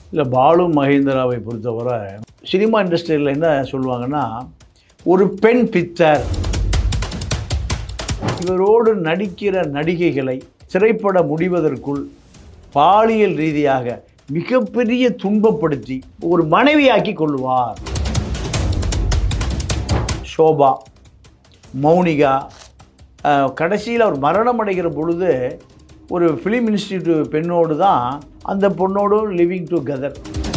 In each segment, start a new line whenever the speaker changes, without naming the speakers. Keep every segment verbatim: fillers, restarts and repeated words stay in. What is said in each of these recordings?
இல்லை, பாலு மகேந்திராவை பொறுத்தவரை சினிமா இண்டஸ்ட்ரியில் என்ன சொல்லுவாங்கன்னா, ஒரு பெண் பித்தர். இவரோடு நடிக்கிற நடிகைகளை திரைப்பட முடிவதற்குள் பாலியல் ரீதியாக மிகப்பெரிய துன்பப்படுத்தி ஒரு மனைவியாக்கி கொள்ளுவார். ஷோபா, மௌனிகா, கடைசியில் அவர் மரணம் அடைகிற பொழுது ஒரு ஃபிலிம் இன்ஸ்டிடியூட் பெண்ணோடு தான் அந்த பொண்ணோடும் லிவிங் டுகெதர்.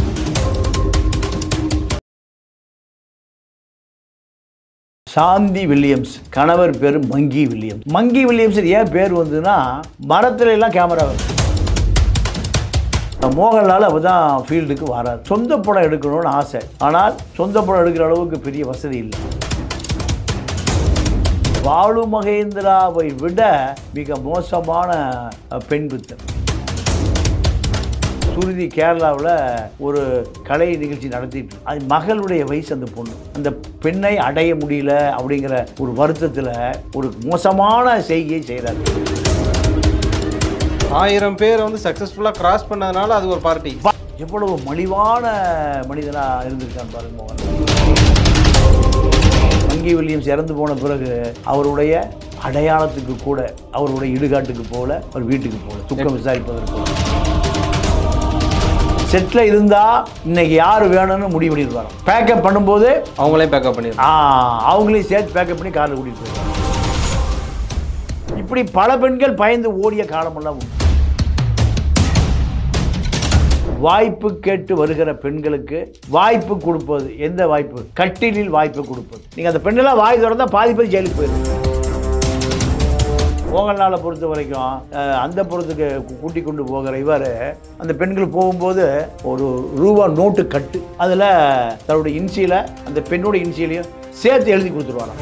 சாந்தி வில்லியம்ஸ், கணவர் பேர் மங்கி வில்லியம்ஸ். மங்கி வில்லியம்ஸ் ஏன் பேர் வந்ததுன்னா, மரத்துல எல்லாம் கேமரா வருது. மோகன்லால் அப்போ தான் ஃபீல்டுக்கு வரார். சொந்த படம் எடுக்கணும்னு ஆசை, ஆனால் சொந்த படம் எடுக்கிற அளவுக்கு பெரிய வசதி இல்லை. பாலு மகேந்திராவை விட மிக மோசமான பெண் பித்தர். சுருதி கேரளாவில் ஒரு கலை நிகழ்ச்சி நடத்திட்டு, அது மகளுடைய வயசு அந்த பொண்ணு. அந்த பெண்ணை அடைய முடியல அப்படிங்கிற ஒரு வருத்தத்தில் ஒரு மோசமான செய்கையை செய்கிறார்.
ஆயிரம் பேர் வந்து சக்ஸஸ்ஃபுல்லாக கிராஸ் பண்ணதுனால அது ஒரு பார்ட்டி.
எவ்வளவு மலிவான மனிதனாக இருந்திருக்கான்னு பாருங்க மோகன். மங்கி வில்லியம்ஸ் இறந்து போன பிறகு அவருடைய அடையாளத்துக்கு கூட, அவருடைய இடுகாட்டுக்கு போல, அவர் வீட்டுக்கு போல, துக்கம் விசாரிப்பதற்கு செட்டில் இருந்தால் இன்னைக்கு யார் வேணும்னு முடிவு பண்ணிடுவாங்க. பேக்கப் பண்ணும்போது
அவங்களே பேக்கப் பண்ணிடுவாங்க.
ஆ அவங்களையும் சேர்த்து பேக்கப் பண்ணி காரில் கூட்டிகிட்டு போயிடுவாங்க. இப்படி பல பெண்கள் பயந்து ஓடிய காலமெல்லாம் உண்டு. வாய்ப்பு கேட்டு வருகிற பெண்களுக்கு வாய்ப்பு கொடுப்பது. எந்த வாய்ப்பு? கட்டிலில் வாய்ப்பு கொடுப்பது. நீங்கள் அந்த பெண்ணெல்லாம் வாய் திறந்தா பாதி பேர் ஜெயிலுக்கு போயிருக்கு. மோகன்லாலை பொறுத்த வரைக்கும் அந்த புறத்துக்கு கூட்டி கொண்டு போகிற இவர் அந்த பெண்கள் போகும்போது ஒரு ரூபா நோட்டு கட்டு, அதில் தன்னுடைய இன்சியில் அந்த பெண்ணோட இன்சியிலையும் சேர்த்து எழுதி கொடுத்துருவாங்க.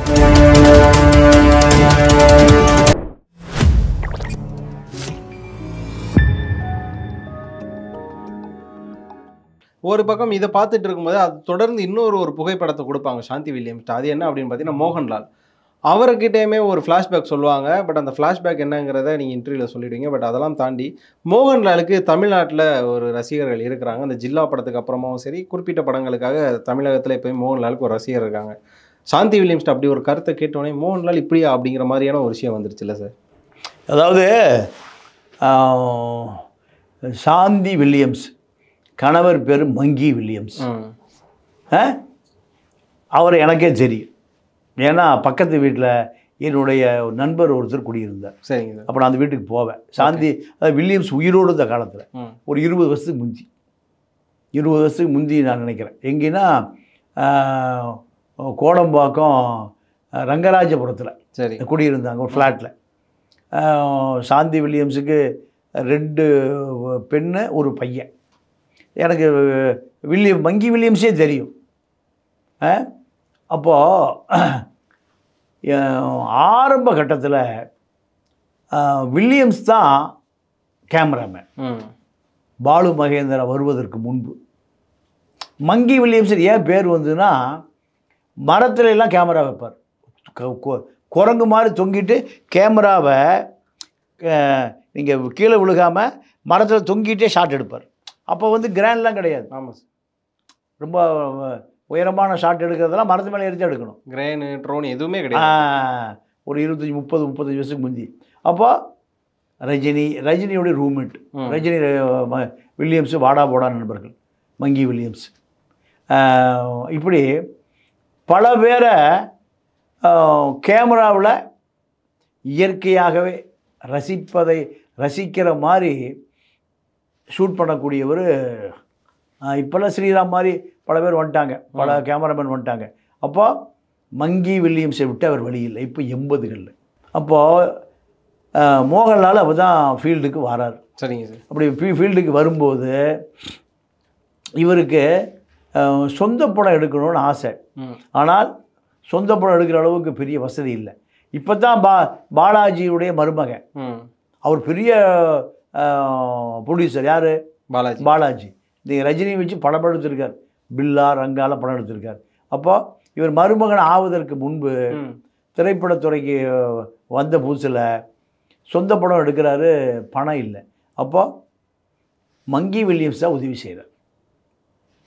ஒரு பக்கம் இதை பார்த்துட்டு இருக்கும்போது அது தொடர்ந்து இன்னொரு ஒரு புகைப்படத்தை கொடுப்பாங்க சாந்தி வில்லியம்ஸ். அது என்ன அப்படின்னு பார்த்தீங்கன்னா, மோகன்லால் அவர்கிட்டயுமே ஒரு ஃப்ளாஷ்பேக் சொல்லுவாங்க. பட் அந்த ஃப்ளாஷ்பேக் என்னங்கிறத நீங்கள் இன்டர்வியூவில் சொல்லிடுவீங்க. பட் அதெல்லாம் தாண்டி மோகன்லாலுக்கு தமிழ்நாட்டில் ஒரு ரசிகர்கள் இருக்கிறாங்க. அந்த ஜில்லா படத்துக்கு அப்புறமாவும் சரி, குறிப்பிட்ட படங்களுக்காக தமிழகத்தில் எப்போயும் மோகன்லாலுக்கு ஒரு ரசிகர் இருக்காங்க. சாந்தி வில்லியம்ஸ் அப்படி ஒரு கருத்தை கேட்டோடனே மோகன்லால் இப்படியா அப்படிங்கிற மாதிரியான ஒரு விஷயம் வந்துருச்சு இல்லை சார்?
அதாவது சாந்தி வில்லியம்ஸ், கணவர் பேர் மங்கி வில்லியம்ஸ். அவர் எனக்கே தெரியும். ஏன்னா பக்கத்து வீட்டில் என்னுடைய நண்பர் ஒருத்தர் குடியிருந்தார்.
சரிங்க.
அப்போ நான் அந்த வீட்டுக்கு போவேன். சாந்தி அதாவது வில்லியம்ஸ் உயிரோடு இருந்த காலத்தில் ஒரு இருபது வருஷத்துக்கு முந்தி இருபது வருஷத்துக்கு முந்தி நான் நினைக்கிறேன். எங்கேன்னா கோடம்பாக்கம் ரங்கராஜபுரத்தில்
சரி
குடியிருந்தாங்க ஒரு ஃப்ளாட்டில். சாந்தி வில்லியம்ஸுக்கு ரெண்டு பெண்ணு ஒரு பையன். எனக்கு வில்லியம் மங்கி வில்லியம்ஸே தெரியும். அப்போது ஆரம்ப கட்டத்தில் வில்லியம்ஸ் தான் கேமராமேன். பாலு மகேந்திரா வருவதற்கு முன்பு மங்கி வில்லியம்ஸ் ஏன் பேர் வந்ததுன்னா, மரத்துல எல்லாம் கேமரா வைப்பார். குரங்கு மாதிரி தொங்கிட்டு கேமராவை நீங்கள் கீழே விழுகாமல் மரத்தில் தொங்கிட்டே ஷாட் எடுப்பார். அப்போ வந்து கிராண்ட்லாம் கிடையாது.
ஆமாம் சார்.
ரொம்ப உயரமான ஷாட் எடுக்கிறதெல்லாம் மரத்து மேலே எரிஞ்சு எடுக்கணும்.
கிரேனு ட்ரோன் எதுவுமே கிடையாது.
ஒரு இருபத்தஞ்சி முப்பது முப்பத்தஞ்சு வருஷத்துக்கு முந்தி. அப்போ ரஜினி ரஜினியோடைய ரூம்மேட் ரஜினி வில்லியம்ஸு வாடா போடா நண்பர்கள் மங்கி வில்லியம்ஸ். இப்படி பல பேரை கேமராவில் இயற்கையாகவே ரசிப்பதை ரசிக்கிற மாதிரி ஷூட் பண்ணக்கூடியவர். இப்போல்லாம் ஸ்ரீராம் மாதிரி பல பேர் வந்துட்டாங்க, பல கேமராமேன் வந்துட்டாங்க. அப்போ மங்கி வில்லியம்ஸை விட்டு அவர் வழி இல்லை. இப்போ எண்பதுகளில் அப்போது மோகன்லால் அப்போ தான் ஃபீல்டுக்கு வரார்.
சரிங்க சார்.
அப்படி ஃபீ ஃபீல்டுக்கு வரும்போது இவருக்கு சொந்த படம் எடுக்கணும்னு ஆசை, ஆனால் சொந்த படம் எடுக்கிற அளவுக்கு பெரிய வசதி இல்லை. இப்போ தான் பா பாலாஜியுடைய மருமகன், அவர் பெரிய ப்ரொடியூசர். யார்?
பாலாஜி.
பாலாஜி இந்த ரஜினி வச்சு படம் எடுத்திருக்கார். பில்லா ரங்கால படம் எடுத்திருக்கார். அப்போ இவர் மருமகன் ஆவதற்கு முன்பு திரைப்படத்துறைக்கு வந்த புதுசில் சொந்த படம் எடுக்கிறாரு, பணம் இல்லை. அப்போ மங்கி வில்லியம்ஸ் தான் உதவி செய்கிறார்.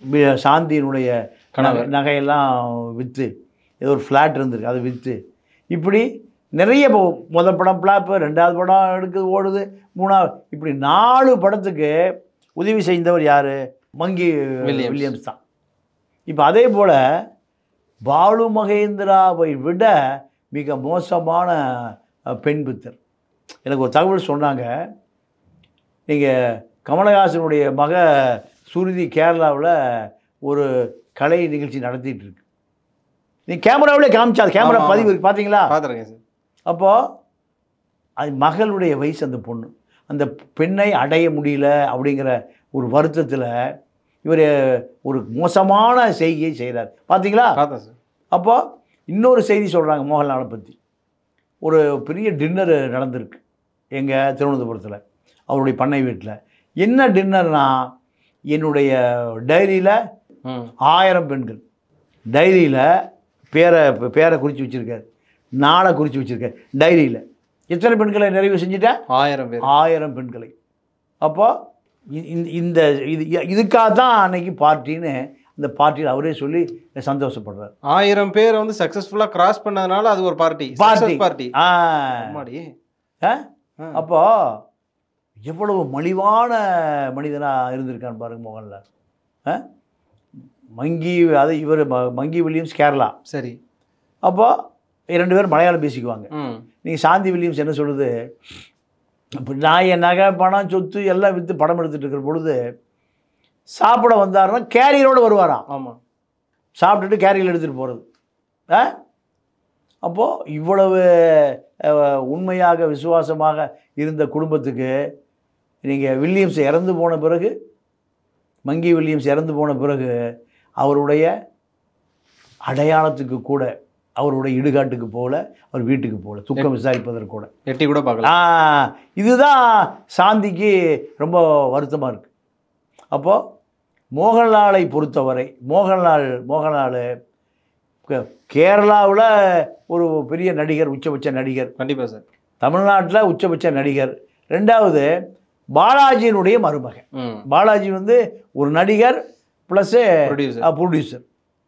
வி- சாந்தியினுடைய
கணவர்.
நகை- நகையெல்லாம் விற்று ஏதோ ஒரு ஃப்ளாட் இருந்திருக்கு அதை விற்று இப்படி நிறைய போ- முதல் படம் ஃப்ளாப்பு, ரெண்டாவது படம் எடுக்குது ஓடுது, மூணாவது இப்படி நாலு படத்துக்கு உதவி செய்தவர் யார்? மங்கி
வில்லியம்ஸ்.
வில்லியம்ஸ் தான். இப்போ அதே போல் பாலு மகேந்திராவை விட மிக மோசமான அஹ், பெண் பித்தர். எனக்கு ஒரு தகவல் சொன்னாங்க, நீங்கள் கமலஹாசனுடைய மக சுருதி கேரளாவில் ஒரு கலை நிகழ்ச்சி நடத்திட்டு இருக்கு. நீ கேமராவிலே காமிச்சா கேமரா
ஆமா,
பதிவு இருக்கு பார்த்தீங்களா?
பார்த்துருக்கேன் சார்.
அப்போது அது மகளுடைய வயசு அந்த பொண்ணு, அந்த பெண்ணை அடைய முடியல அப்படிங்கிற ஒரு வருத்தத்தில் இவர் ஒரு மோசமான செய்தியை செய்கிறார் பார்த்தீங்களா?
பார்த்தேன் சார்.
அப்போ இன்னொரு செய்தி சொல்கிறாங்க மோகன்லாலை பற்றி. ஒரு பெரிய டின்னர் நடந்திருக்கு எங்கள் திருவனந்தபுரத்தில் அவருடைய பண்ணை வீட்டில். என்ன டின்னர்னா, என்னுடைய டைரியில்
ம்
ஆயிரம் பெண்கள், டைரியில் பேரை பேரை குறித்து வச்சுருக்காரு, நாளை குறித்து வச்சுருக்காரு. டைரியில் எத்தனை பெண்களை நிறைவு செஞ்சுட்டேன்?
ஆயிரம் பேர்.
ஆயிரம் பெண்களை. அப்போ இ- இந்த இந்த இது இதுக்காக தான் அன்னைக்கு பார்ட்டின்னு அந்த பார்ட்டியில் அவரே சொல்லி சந்தோஷப்படுறார்.
ஆயிரம் பேர் வந்து சக்சஸ்ஃபுல்லா கிராஸ் பண்ணதுனால அது ஒரு பார்ட்டி.
Party
party.
ஆ
ஆமாடி.
ஆ?
ஆ.
அப்போ எவ்வளவு மலிவான மனிதனாக இருந்திருக்கான்னு பாருங்க மோகன்லால். ஆ? மங்கி அது இவர் மங்கி வில்லியம்ஸ் கேரளா.
சரி.
அப்போ இரண்டு பேரும் மலையாளம் பேசிக்குவாங்க.
ம்
நீங்கள் சாந்தி வில்லியம்ஸ் என்ன சொல்லுது, இப்போ நான் என் நகை பணம் சொத்து எல்லாம் விற்று படம் எடுத்துகிட்டு இருக்கிற பொழுது சாப்பிட வந்தாருன்னா கேரியரோடு வருவாராம்.
ஆமா.
சாப்பிட்டுட்டு கேரியர் எடுத்துகிட்டு போகிறது. ஆ அப்போது இவ்வளவு அஹ், உண்மையாக விசுவாசமாக இருந்த குடும்பத்துக்கு நீங்கள் வில்லியம்ஸ் இறந்து போன பிறகு, மங்கி வில்லியம்ஸ் இறந்து போன பிறகு அவருடைய அடையாளத்துக்கு கூட, அவருடைய இடுகாட்டுக்கு போகல, அவர் வீட்டுக்கு போகல, துக்கம் விசாரிப்பதற்கு கூட.
எட்டி கூட பார்க்கல.
ஆ இதுதான் சாந்திக்கு ரொம்ப வருத்தமாக இருக்குது. அப்போது மோகன்லாலை பொறுத்தவரை மோகன்லால் மோகன்லால் கேரளாவில் ஒரு பெரிய நடிகர், உச்சபட்ச நடிகர்.
கண்டிப்பா சார்.
தமிழ்நாட்டில் உச்சபட்ச நடிகர். ரெண்டாவது பாலாஜியினுடைய மருமகன்.
ம்
பாலாஜி வந்து ஒரு நடிகர் ப்ளஸ்ஸு
ப்ரொடியூசர்.
ப்ரொடியூசர்.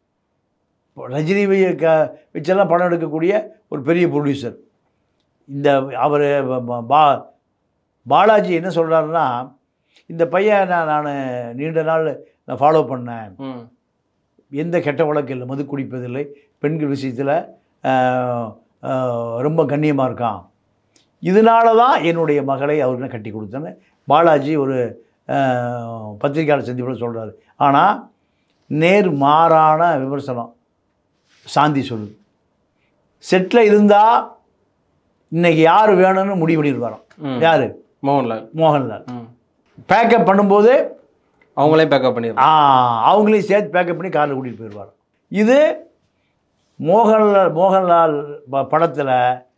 ரஜினி வி- க வச்செல்லாம் படம் எடுக்கக்கூடிய ஒரு பெரிய ப்ரொடியூசர். இந்த அவர் பா பாலாஜி என்ன சொல்கிறாருன்னா, இந்த பையன் நான் நான் நீண்ட நாள் நான் ஃபாலோ பண்ணேன்,
ம்
எந்த கெட்ட வழக்கு இல்லை, மது குடிப்பதில்லை, பெண்கள் விஷயத்தில் ரொம்ப கண்ணியமாக இருக்கான், இதனால தான் என்னுடைய மகளை அவருக்கு கட்டி கொடுத்தேன்னு பாலாஜி ஒரு அஹ், பத்திரிகையாளர் சந்திப்பில் சொல்கிறாரு. ஆனால் நேர் மாறான விமர்சனம் சாந்தி சொல்லுது. செட்டில் இருந்தால் இன்னைக்கு யார் வேணும்னு முடிவு பண்ணிடுவாராம்.
ம்.
யார்?
மோகன்லால்.
மோகன்லால்.
ம்
பேக்கப் பண்ணும்போது
அவங்களே பேக்கப் பண்ணிடுறாங்க.
ஆ அவங்களையும் சேர்த்து பேக்கப் பண்ணி காரில் கூட்டிகிட்டு போயிடுவார். இது மோகன்லால் மோகன்லால் ப படத்தில்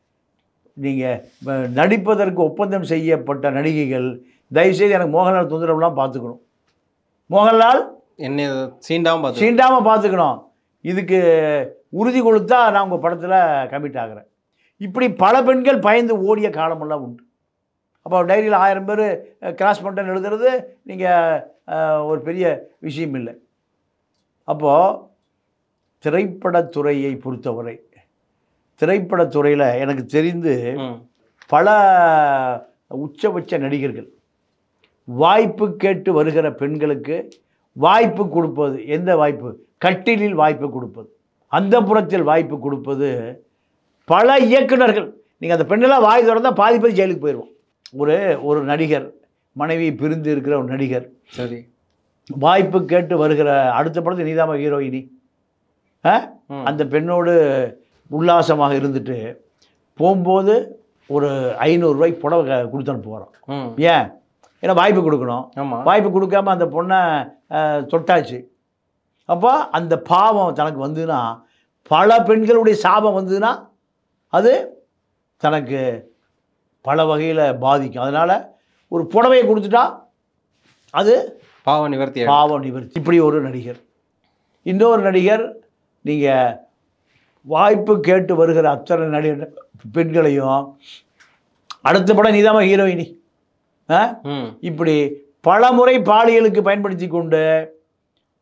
நீங்கள் நடிப்பதற்கு ஒப்பந்தம் செய்யப்பட்ட நடிகைகள் தயவுசெய்து எனக்கு மோகன்லால் தொந்தரவுலாம் பார்த்துக்கணும், மோகன்லால்
என்ன சீண்டாம பார்த்து.
சீண்டாமல் பார்த்துக்கணும், இதுக்கு உறுதி கொடுத்தா நான் உங்கள் படத்தில் கமிட் ஆகிறேன். இப்படி பல பெண்கள் பயந்து ஓடிய காலமெல்லாம் உண்டு. அப்போ டைரியில் ஆயிரம் பேர் கிராஸ் பண்ணிட்டேன்னு எழுதுறது நீங்கள் ஒரு பெரிய விஷயம் இல்லை. அப்போது திரைப்படத்துறையை பொறுத்தவரை, திரைப்படத்துறையில் எனக்கு தெரிந்து
ம்
பல உச்சபட்ச நடிகர்கள் வாய்ப்பு கேட்டு வருகிற பெண்களுக்கு வாய்ப்பு கொடுப்பது. எந்த வாய்ப்பு? கட்டிலில் வாய்ப்பு கொடுப்பது, அந்தப்புறத்தில் வாய்ப்பு கொடுப்பது. பல இயக்குனர்கள், நீங்கள் அந்த பெண்ணெல்லாம் வாய் திறந்தால் பாதி பேர் ஜெயிலுக்கு போயிடுவோம். ஒரு ஒரு நடிகர், மனைவி பிரிந்து இருக்கிற ஒரு நடிகர்
சரி.
வாய்ப்பு கேட்டு வருகிற, அடுத்த படத்தில் நீதாமா ஹீரோயினி, ஆ
ம்.
அந்த பெண்ணோடு உல்லாசமாக இருந்துட்டு போகும்போது ஒரு ஐநூறுரூவாய்க்கு புடவை க- கொடுத்து அனுப்ப போகிறோம்.
ம்
ஏன்? ஏன்னா வாய்ப்பு கொடுக்கணும்.
ஆமா.
வாய்ப்பு கொடுக்காம அந்த பொண்ணை அஹ், தொட்டாச்சு. அப்போ அந்த பாவம் தனக்கு வந்ததுன்னா, பல பெண்களுடைய சாபம் வந்ததுன்னா அது தனக்கு பல வகையில் பாதிக்கும். அதனால் ஒரு புடவையை கொடுத்துட்டா அது
பாவ நிவர்த்தி ஆயிடும்.
பாவம் நிவர்த்தி. இப்படி ஒரு நடிகர். இன்னொரு நடிகர், நீங்கள் வாய்ப்பு கேட்டு வருகிற அத்தனை நடிகர் பெண்களையும் அடுத்த படம் நீதாமா ஹீரோயினி, ஆ
ம்
இப்படி பல முறை பாலியலுக்கு பயன்படுத்தி கொண்டு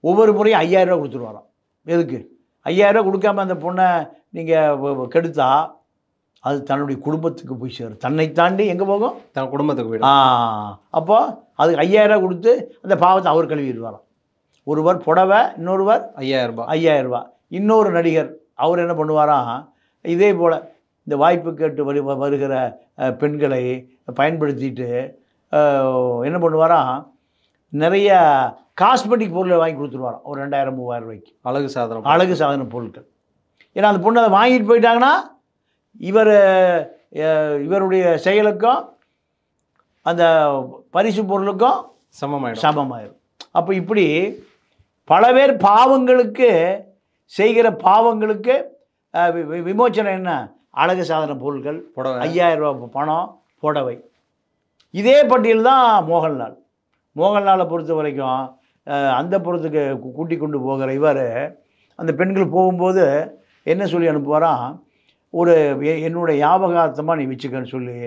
ஒவ்வொரு முறையும் ஐயாயிரம் ரூபா கொடுத்துருவாராம். எதுக்கு? ஐயாயிரம் ரூபா கொடுக்காம அந்த பொண்ணை நீங்கள் கெடுத்தா அது தன்னுடைய குடும்பத்துக்கு போய் சேரும். தன்னை தாண்டி எங்கே போகும்?
தன் குடும்பத்துக்கு போயிடும்.
ஆ அப்போ அதுக்கு ஐயாயிரம் ரூபா கொடுத்து அந்த பாவத்தை அவர் கழுவிடுவாராம். ஒருவர் புடவை, இன்னொருவர்
ஐயாயிரம் ரூபாய்
ஐயாயிரம் ரூபா. இன்னொரு நடிகர் அவர் என்ன பண்ணுவாராம், இதே போல் இந்த வாய்ப்பு கேட்டு வரு வருகிற பெண்களை பயன்படுத்திட்டு என்ன பண்ணுவாராம், நிறைய காஸ்மெட்டிக் பொருளை வாங்கி கொடுத்துருவாராம். ஒரு ரெண்டாயிரம் மூவாயிரம் ரூபாய்க்கு
அழகு சாதனம்
அழகு சாதன பொருட்கள். ஏன்னா அந்த பொண்ணு அதை வாங்கிட்டு போயிட்டாங்கன்னா இவர் இவருடைய செயலுக்கும் அந்த பரிசு பொருளுக்கும்
சமமாயிடும்
சமமாயிடும். அப்போ இப்படி பல பேர் பாவங்களுக்கு செய்கிற பாவங்களுக்கு விமோச்சனம் என்ன? அழகு சாதன பொருட்கள்,
புடவை,
ஐயாயிரம் ரூபா பணம், புடவை. இதே பட்டியல் தான் மோகன்லால். மோகன்லாலை பொறுத்த வரைக்கும் அந்த புறத்துக்கு கூட்டி கொண்டு போகிற இவர் அந்த பெண்கள் போகும்போது என்ன சொல்லி அனுப்புவாராம், ஒரு என்னுடைய ஞாபகார்த்தமாக நீ வச்சுக்கன்னு சொல்லி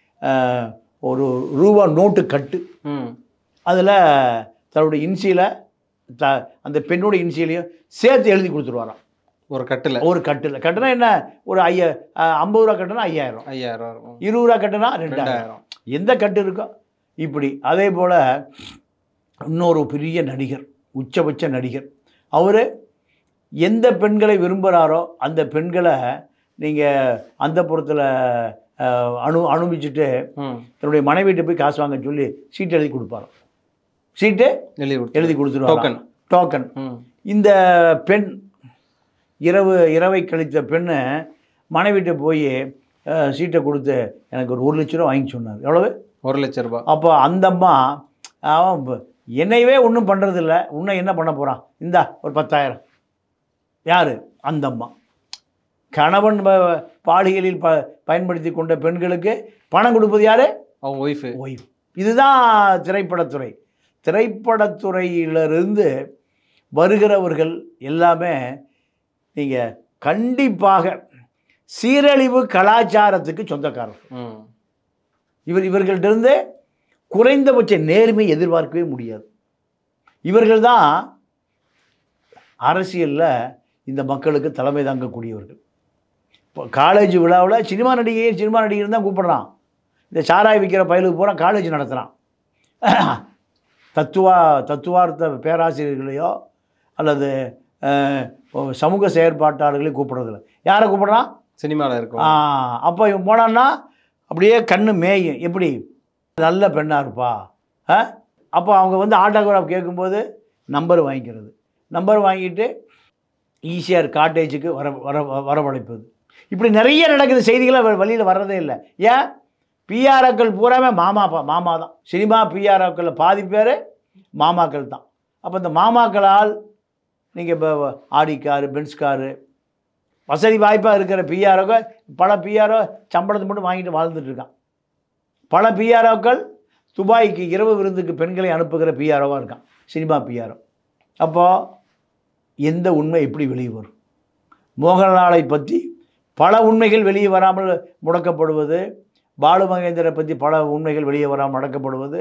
ஒரு ரூபா நோட்டு கட்டு, அதில் தன்னுடைய இன்சியலை த அந்த பெண்ணுடைய இன்சியலையும் சேர்த்து எழுதி கொடுத்துருவாராம்.
ஒரு கட்டில்
ஒரு கட்டில் கட்டுனா என்ன, ஒரு ஐயா ஐம்பது ரூபா கட்டுனா ஐயாயிரம்,
ஐயாயிரம் இருக்கும்.
இருபது ரூபா கட்டுனா ரெண்டாயிரம், எந்த கட்டு இருக்கோ இப்படி. அதே போல் இன்னொரு பெரிய நடிகர், உச்சபட்ச நடிகர், அவர் எந்த பெண்களை விரும்புகிறாரோ அந்த பெண்களை நீங்கள் அந்த புறத்தில் அனு அனுபவிச்சுட்டு தன்னுடைய மனைவிட்டு போய் காசு வாங்க சொல்லி சீட்டு எழுதி கொடுப்பாரோ. சீட்டு எழுதி கொடுத்துருவாங்க, டோக்கன். இந்த பெண் இரவு இரவை கழித்த பெண்ணு மனைவிட்டு போய் சீட்டை கொடுத்து எனக்கு ஒரு ஒரு லட்ச ரூபா வாங்கி சொன்னார். எவ்வளவு? ஒரு லட்ச ரூபா. அப்போ அந்த அம்மா அவன் என்னையவே ஒன்றும் பண்ணுறதில்ல, இன்னும் என்ன பண்ண போகிறான், இந்தா ஒரு பத்தாயிரம். யார்? அந்த அம்மா. கணவன் பாலியலில் ப பயன்படுத்தி கொண்ட பெண்களுக்கு பணம் கொடுப்பது யார்? அவங்க ஒய்ஃபு. ஒய்ஃப். இதுதான் திரைப்படத்துறை. திரைப்படத்துறையிலிருந்து வருகிறவர்கள் எல்லாமே நீங்கள் கண்டிப்பாக சீரழிவு கலாச்சாரத்துக்கு சொந்தக்காரர்கள். இவர் இவர்கள்டிருந்து குறைந்தபட்ச நேர்மை எதிர்பார்க்கவே முடியாது. இவர்கள் தான் அரசியலில் இந்த மக்களுக்கு தலைமை தாங்கக்கூடியவர்கள். இப்போ காலேஜ் விழாவில் சினிமா நடிகை சினிமா நடிகர் தான் கூப்பிடுறான். இந்த சாராய் விற்கிற பயலுக்கு பூரா காலேஜ் நடத்துகிறான். தத்துவா தத்துவார்த்த பேராசிரியர்களையோ அல்லது சமூக செயற்பாட்டாளர்களையும் கூப்பிடுறதில்ல. யாரை கூப்பிடுறான்? சினிமாவில் இருக்கும். அப்போ இவன் போனான்னா அப்படியே கண்ணு மேயும். எப்படி? நல்ல பெண்ணாக இருப்பா. அப்போ அவங்க வந்து ஆட்டோகிராஃப் கேட்கும்போது நம்பர் வாங்கிக்கிறது. நம்பர் வாங்கிட்டு ஈஸியாக காட்டேஜுக்கு வர வர வரவழைப்பது. இப்படி நிறைய நடக்குது. செய்திகளை வழியில் வர்றதே இல்லை. ஏன்? பிஆர்ஓக்கள் பூராமே மாமாப்பா மாமா தான். சினிமா பிஆர்ஓக்களில் பாதி பேர் மாமாக்கள் தான். அப்போ இந்த மாமாக்களால் நீங்கள் இப்போ ஆடி காரு, பென்ஸ் காரு, வசதி வாய்ப்பாக இருக்கிற பிஆர்ஓக்கள் பல பிஆர்ஓ சம்பளத்தை மட்டும் வாங்கிட்டு வாழ்ந்துட்டுருக்கான். பல பிஆர்ஓக்கள் துபாய்க்கு இரவு விருந்துக்கு பெண்களை அனுப்புகிற பிஆர்ஓவாக இருக்கான், சினிமா பிஆர்ஓ. அப்போது எந்த உண்மை எப்படி வெளியே வரும்? மோகன்லாலை பற்றி பல உண்மைகள் வெளியே வராமல் முடக்கப்படுவது, பாலு மகேந்திரை பற்றி பல உண்மைகள் வெளியே வராமல் முடக்கப்படுவது,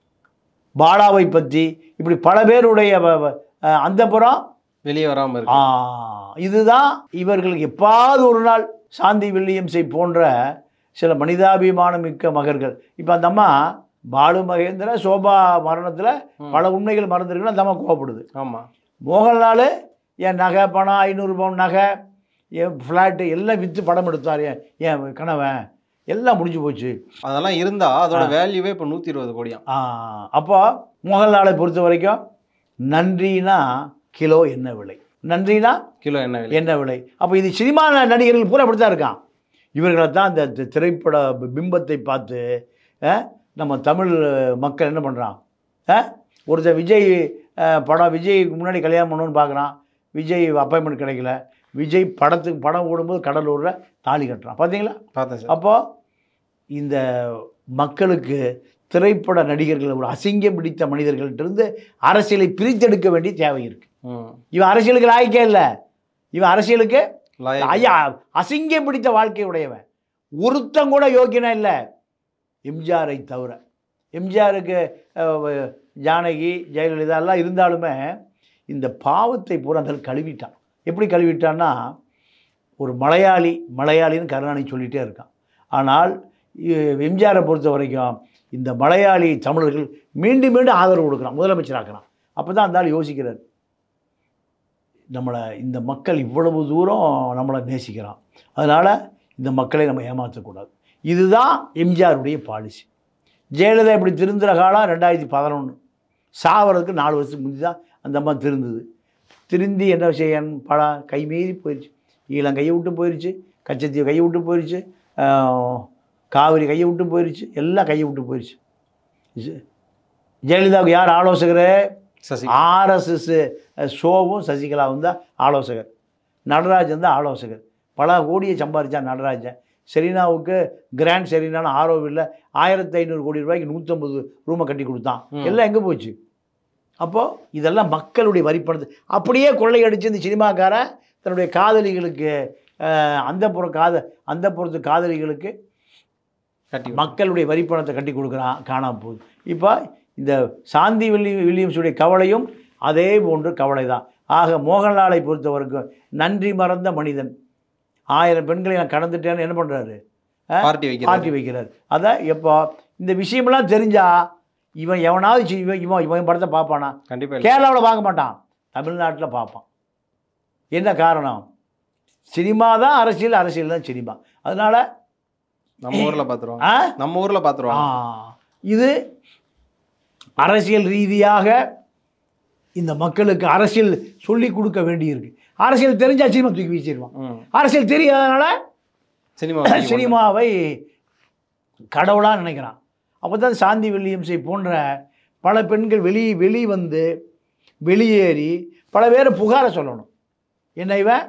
பாலாவை பற்றி இப்படி பல பேருடைய அந்த புறம் வெளியே வராமல் இருக்கு. இதுதான் இவர்களுக்கு எப்பாவது ஒரு நாள் சாந்தி வில்லியம்ஸை போன்ற சில மனிதாபிமானம் மிக்க மகர்கள். இப்போ அந்த அம்மா பாலு மகேந்திர சோபா மரணத்தில் பல உண்மைகள் மறந்துருக்குன்னு அந்த அம்மா கோவப்படுது. ஆமாம். மோகன்லால் என் நகை பணம் ஐநூறு பவுன் நகை என் ஃப்ளாட்டு எல்லாம் விற்று படம் எடுத்தார் என் கணவன், எல்லாம் முடிஞ்சு போச்சு. அதெல்லாம் இருந்தால் அதோட வேல்யூவே இப்போ நூற்றி இருபது கோடியா. அப்போ மோகன்லாலை பொறுத்த வரைக்கும் நன்றினா கிலோ என்ன விலை, நன்றினா கிலோ என்ன விலை என்ன விலை. அப்போ இது சினிமா நடிகர்கள் பூரா அப்படி தான் இருக்கான். இவர்களை தான் இந்த திரைப்பட பிம்பத்தை பார்த்து நம்ம தமிழ் மக்கள் என்ன பண்ணுறான். ஒருத்தர் விஜய் படம் விஜய்க்கு முன்னாடி கல்யாணம் பண்ணணும்னு பார்க்குறான், விஜய் அப்பாயின்மெண்ட் கிடைக்கல, விஜய் படத்துக்கு படம் ஓடும்போது கடலூரில் தாலி கட்டுறான். பார்த்தீங்களா? பார்த்தேன். அப்போது இந்த மக்களுக்கு திரைப்பட நடிகர்கள் ஒரு அசிங்கம் பிடித்த மனிதர்கள்ட்டிருந்து அரசியலை பிரித்தெடுக்க வேண்டிய தேவை இருக்குது. இவன் அரசியலுக்கு லாய்க்கே இல்லை, இவன் அரசியலுக்கு ஐயா அசிங்கம் பிடித்த வாழ்க்கை உடையவன். ஒருத்தம் கூட யோக்கியனா இல்லை எம்ஜிஆரை தவிர. எம்ஜிஆருக்கு ஜானகி ஜெயலலிதா எல்லாம் இருந்தாலுமே இந்த பாவத்தை பூரா அந்த கழுவிட்டான். எப்படி கழுவிட்டான்னா, ஒரு மலையாளி மலையாளின்னு கருணாநிதி சொல்லிகிட்டே இருக்கான். ஆனால் எம்ஜிஆரை பொறுத்த வரைக்கும் இந்த மலையாளி தமிழர்கள் மீண்டும் மீண்டும் ஆதரவு கொடுக்குறான், முதலமைச்சராக்குறான். அப்போ தான் அந்த ஆள் யோசிக்கிறார், நம்மளை இந்த மக்கள் இவ்வளவு தூரம் நம்மளை நேசிக்கிறான், அதனால் இந்த மக்களை நம்ம ஏமாற்றக்கூடாது. இதுதான் எம்ஜிஆருடைய பாலிசி. ஜெயலலிதா இப்படி திருந்துற காலம் ரெண்டாயிரத்தி பதினொன்று சாவறதுக்கு நாலு வருஷத்துக்கு முந்தி தான் அந்த அம்மா திருந்தது. திருந்தி என்ன செய்யன் பல கை மீறி போயிடுச்சு. ஈழம் கையை விட்டு போயிடுச்சு, கச்சத்தீவு கையை விட்டு போயிடுச்சு, காவிரி கையை விட்டு போயிடுச்சு, எல்லாம் கையை விட்டு போயிடுச்சு. ஜெயலலிதாவுக்கு யார் ஆலோசகர்? ஆர்எஸ்எஸ் ஷோவும் சசிகலாவும் தான் ஆலோசகர். நடராஜன் தான் ஆலோசகர். பல கோடியை சம்பாதிச்சா நடராஜன். செரீனாவுக்கு கிராண்ட் செரீனான்னு ஆரோவில் ஆயிரத்தி ஐநூறு கோடி ரூபாய்க்கு நூற்றம்பது ரூமை கட்டி கொடுத்தான். எல்லாம் எங்கே போச்சு? அப்போது இதெல்லாம் மக்களுடைய வரிப்பணத்தை அப்படியே கொள்ளையடிச்சு இந்த சினிமாக்காரன் தன்னுடைய காதலிகளுக்கு அந்த புற காத அந்த புறத்து காதலிகளுக்கு மக்களுடைய வரிப்பணத்தை கட்டி கொடுக்குறான், காணாமல் போகுது. இப்போ இந்த சாந்தி வில்லி வில்லியம்ஸுடைய கவலையும் அதே போன்று கவலை தான். ஆக மோகன்லாலை பொறுத்தவரைக்கும் நன்றி மறந்த மனிதன். ஆயிரம் பெண்களை நான் கடந்துட்டேன்னு என்ன பண்ணுறாரு?
பார்ட்டி வைக்கிறார்
பார்ட்டி வைக்கிறார். அதான் எப்போ இந்த விஷயமெல்லாம் தெரிஞ்சா இவன் எவனாவது இவன் இவன் இவன் படத்தை பார்ப்பானா?
கண்டிப்பாக
கேரளாவில் பார்க்க மாட்டான், தமிழ்நாட்டில் பார்ப்பான். என்ன காரணம்? சினிமா தான் அரசியல், அரசியல் தான் சினிமா. அதனால்
நம்ம ஊரில் பார்த்துருவோம், நம்ம ஊரில் பார்த்துருவோம்.
இது அரசியல் ரீதியாக இந்த மக்களுக்கு அரசியல் சொல்லி கொடுக்க வேண்டியிருக்கு. அரசியல் தெரிஞ்சா சினிமா தூக்கி வீசிடுவான். அரசியல் தெரியாதனால
சினிமா
சினிமாவை கடவுளாக நினைக்கிறான். அப்போ தான் சாந்தி வில்லியம்ஸை போன்ற பல பெண்கள் வெளியே வெளி வந்து வெளியேறி பல பேர் புகாரை சொல்லணும். என்ன இவன்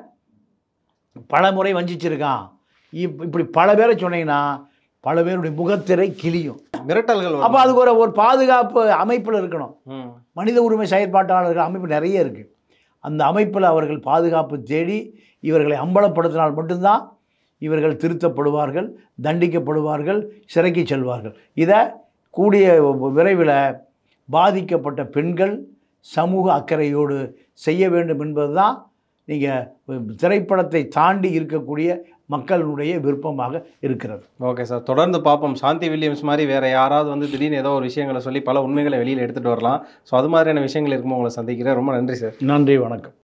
பல முறை வஞ்சிச்சிருக்கான், இப் இப்படி பல பேரை சொன்னீங்கன்னா பல பேருடைய முகத்திரை கிளியும்,
மிரட்டல்கள்.
அப்போ அதுக்கு ஒரு ஒரு பாதுகாப்பு அமைப்பில் இருக்கணும். மனித உரிமை செயற்பாட்டாளர்கள் அமைப்பு நிறைய இருக்குது. அந்த அமைப்பில் அவர்கள் பாதுகாப்பு தேடி இவர்களை அம்பலப்படுத்தினால் மட்டும்தான் இவர்கள் திருத்தப்படுவார்கள், தண்டிக்கப்படுவார்கள், சிறைக்கு செல்வார்கள். இதை கூடிய விரைவில் பாதிக்கப்பட்ட பெண்கள் சமூக அக்கறையோடு செய்ய வேண்டும் என்பது தான் நீங்கள் திரைப்படத்தை தாண்டி இருக்கக்கூடிய மக்களுடைய விருப்பமாக இருக்கிறது.
ஓகே சார், தொடர்ந்து பார்ப்போம். சாந்தி வில்லியம்ஸ் மாதிரி வேறு யாராவது வந்து திடீர்னு ஏதோ ஒரு விஷயங்களை சொல்லி பல உண்மைகளை வெளியில் எடுத்துகிட்டு வரலாம். ஸோ அது மாதிரியான விஷயங்கள் இருக்கும்போது உங்களை சந்திக்கிறேன். ரொம்ப நன்றி சார்.
நன்றி, வணக்கம்.